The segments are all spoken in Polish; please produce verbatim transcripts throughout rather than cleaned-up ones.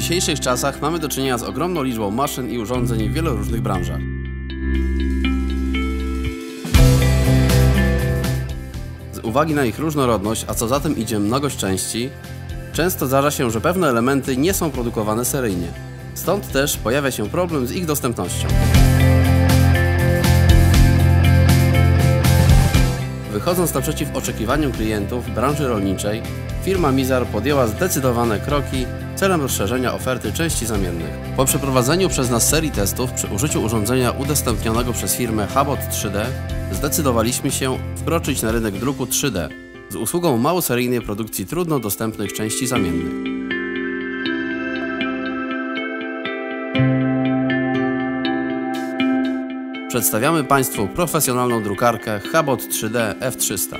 dzisiejszych czasach mamy do czynienia z ogromną liczbą maszyn i urządzeń w wielu różnych branżach. Z uwagi na ich różnorodność, a co za tym idzie mnogość części, często zdarza się, że pewne elementy nie są produkowane seryjnie. Stąd też pojawia się problem z ich dostępnością. Wychodząc naprzeciw oczekiwaniom klientów branży rolniczej, firma Mizar podjęła zdecydowane kroki celem rozszerzenia oferty części zamiennych. Po przeprowadzeniu przez nas serii testów przy użyciu urządzenia udostępnionego przez firmę Habot trzy D zdecydowaliśmy się wkroczyć na rynek druku trzy D z usługą małoseryjnej produkcji trudno dostępnych części zamiennych. Przedstawiamy Państwu profesjonalną drukarkę Habot trzy D F trzysta.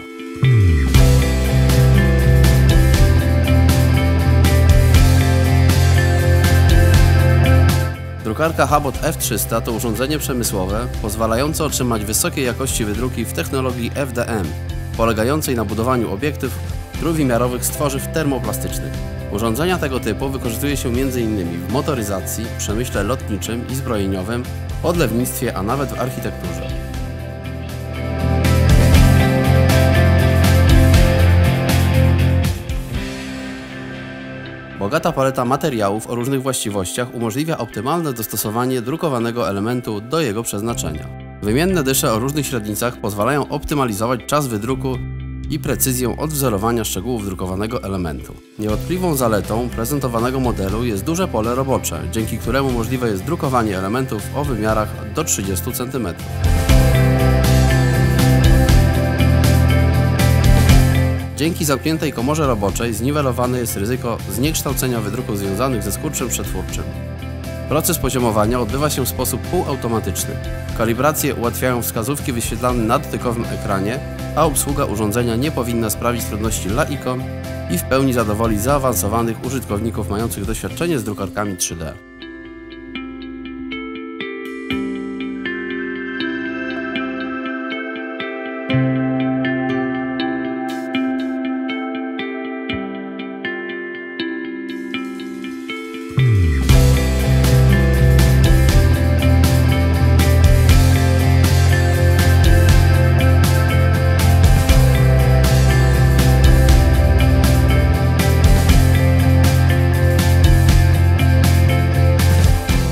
Drukarka Habot F trzysta to urządzenie przemysłowe pozwalające otrzymać wysokiej jakości wydruki w technologii F D M, polegającej na budowaniu obiektyw trójwymiarowych z tworzyw termoplastycznych. Urządzenia tego typu wykorzystuje się między innymi w motoryzacji, przemyśle lotniczym i zbrojeniowym, podlewnictwie, a nawet w architekturze. Bogata paleta materiałów o różnych właściwościach umożliwia optymalne dostosowanie drukowanego elementu do jego przeznaczenia. Wymienne dysze o różnych średnicach pozwalają optymalizować czas wydruku i precyzję odwzorowania szczegółów drukowanego elementu. Niewątpliwą zaletą prezentowanego modelu jest duże pole robocze, dzięki któremu możliwe jest drukowanie elementów o wymiarach do trzydziestu centymetrów. Dzięki zamkniętej komorze roboczej zniwelowane jest ryzyko zniekształcenia wydruków związanych ze skurczem przetwórczym. Proces poziomowania odbywa się w sposób półautomatyczny. Kalibrację ułatwiają wskazówki wyświetlane na dotykowym ekranie, a obsługa urządzenia nie powinna sprawić trudności laikom i w pełni zadowolić zaawansowanych użytkowników mających doświadczenie z drukarkami trzy D.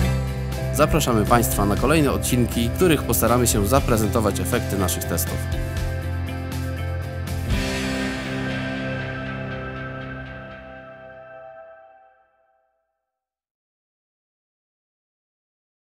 Zapraszamy Państwa na kolejne odcinki, w których postaramy się zaprezentować efekty naszych testów.